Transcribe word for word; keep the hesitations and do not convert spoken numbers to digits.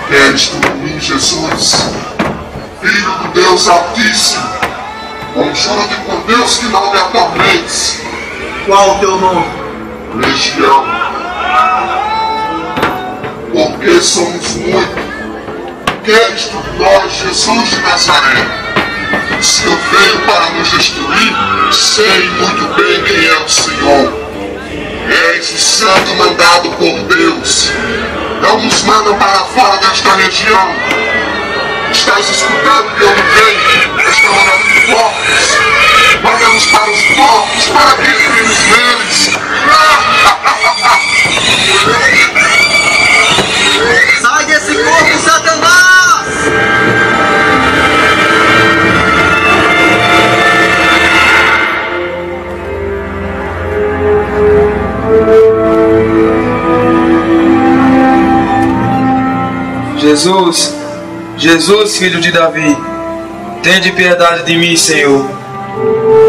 Queres tu por mim, Jesus, Filho do Deus Altíssimo? Conjuro-te por Deus que não me atormentes. Qual o teu nome? Legião. Porque somos muito. Queres tu de nós, Jesus de Nazaré? Se eu venho para nos destruir, sei muito bem quem é o Senhor. És o santo mandado por Deus. Não nos manda para fora desta região. Estás escutando que eu venho? Estou mandando porcos. Manda-nos para os porcos para que entremos neles. Sai desse corpo, Satanás! Jesus, Jesus, filho de Davi, tende piedade de mim, Senhor.